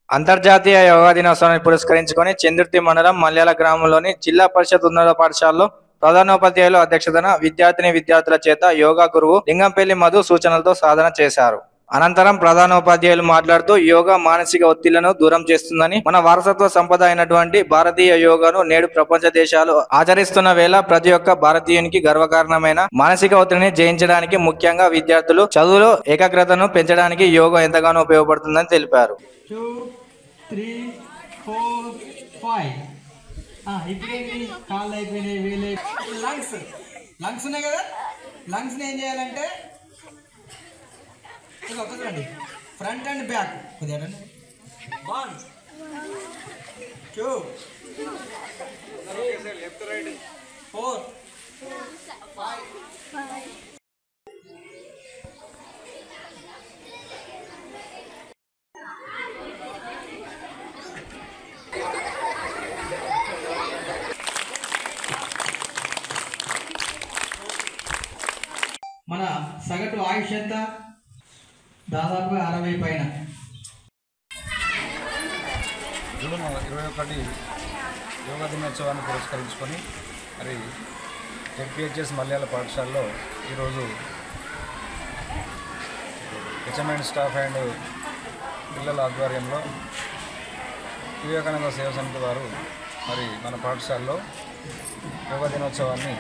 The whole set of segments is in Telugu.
అంతర్జాతీయ యోగా దినోత్సవాన్ని పురస్కరించుకొని చందుర్తి మండలం మల్యాల గ్రామంలోని జిల్లా పరిషత్ ఉన్నత పాఠశాలలో ప్రధానోపాధ్యాయులు అధ్యక్షతన విద్యార్థుల చేత యోగా గురువు లింగంపల్లి మధు సూచనలతో సాధన చేశారు. అనంతరం ప్రధానోపాధ్యాయులు మాట్లాడుతూ యోగా మానసిక ఒత్తిళ్లను దూరం చేస్తుందని, మన వారసత్వ సంపద అయినటువంటి భారతీయ యోగాను నేడు ప్రపంచ దేశాలు ఆచరిస్తున్న వేళ ప్రతి ఒక్క భారతీయునికి గర్వకారణమైన మానసిక ఒత్తిడిని జయించడానికి, ముఖ్యంగా విద్యార్థులు చదువులో ఏకాగ్రతను పెంచడానికి యోగా ఎంతగానో ఉపయోగపడుతుందని తెలిపారు. 2, 3, 4, 5. ఇప్పుడేంటి కాళ్ళు అయిపోయినాయి, వీళ్ళు లంగ్స్ ఉన్నాయి కదా. లంగ్స్ని ఏం చేయాలంటే ఒకసారి ఫ్రంట్ అండ్ బ్యాక్ కొద్దిగా 1, 2, 3, 4, 5. మన సగటు ఆయుష్ ఎంత? దాదాపుగా 60 పైన. జూన్ 21 యోగా దినోత్సవాన్ని పురస్కరించుకొని మరి జెడ్పిహెచ్ఎస్ మల్యాల పాఠశాలలో ఈరోజు హెచ్ఎంఎన్ స్టాఫ్ అండ్ పిల్లల ఆధ్వర్యంలో వివేకానంద సేవ సమితి వారు మరి మన పాఠశాలలో యోగా దినోత్సవాన్ని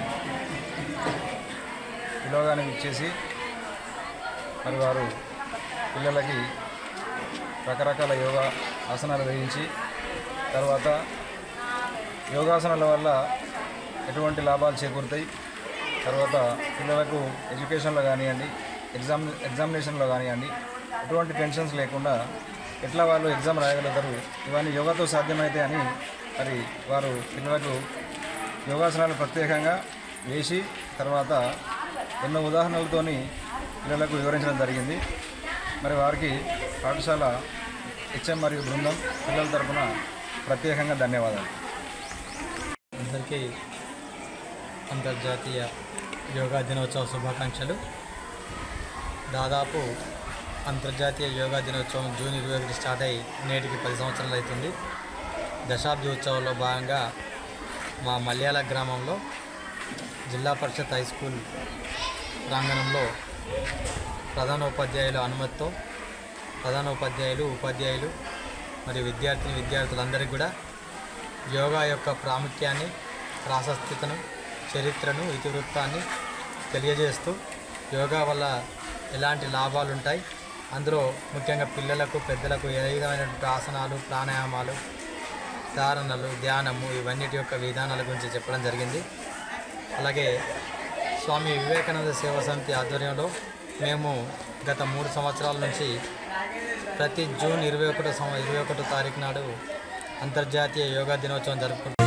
పిలవగానే ఇచ్చేసి మరి వారు పిల్లలకి రకరకాల యోగా ఆసనాలు వేయించి, తర్వాత యోగాసనాల వల్ల ఎటువంటి లాభాలు చేకూరుతాయి, తర్వాత పిల్లలకు ఎడ్యుకేషన్లో కానివ్వండి, ఎగ్జామినేషన్లో కానివ్వండి ఎటువంటి టెన్షన్స్ లేకుండా ఎట్లా వాళ్ళు ఎగ్జామ్ రాయగలుగుతారు, ఇవన్నీ యోగాతో సాధ్యమైతే అని మరి వారు పిల్లలకు యోగాసనాలు ప్రత్యేకంగా వేసి తర్వాత ఎన్నో ఉదాహరణలతోని పిల్లలకు వివరించడం జరిగింది. మరి వారికి పాఠశాల హెచ్ఎం మరియు బృందం పిల్లల తరఫున ప్రత్యేకంగా ధన్యవాదాలు. అందరికీ అంతర్జాతీయ యోగా దినోత్సవ శుభాకాంక్షలు. దాదాపు అంతర్జాతీయ యోగా దినోత్సవం జూన్ 21 స్టార్ట్ అయ్యి నేటికి 10 సంవత్సరాలు అవుతుంది. దశాబ్ది ఉత్సవంలో భాగంగా మా మల్యాల గ్రామంలో జిల్లా పరిషత్ హై స్కూల్ ప్రాంగణంలో ప్రధానోపాధ్యాయుల అనుమతితో ఉపాధ్యాయులు మరియు విద్యార్థులందరికీ కూడా యోగా యొక్క ప్రాముఖ్యాన్ని, ప్రాశస్త్యతను, చరిత్రను, ఇతివృత్తాన్ని తెలియజేస్తూ యోగా వల్ల ఎలాంటి లాభాలు ఉంటాయి, అందులో ముఖ్యంగా పిల్లలకు, పెద్దలకు ఏ విధమైనటువంటి ఆసనాలు, ప్రాణాయామాలు, ధారణలు, ధ్యానము ఇవన్నిటి యొక్క విధానాల గురించి చెప్పడం జరిగింది. అలాగే స్వామి వివేకానంద సేవా సమితి ఆధ్వర్యంలో మేము గత 3 సంవత్సరాల నుంచి ప్రతి జూన్ 21 తారీఖు నాడు అంతర్జాతీయ యోగా దినోత్సవం జరుపుకుంటాం.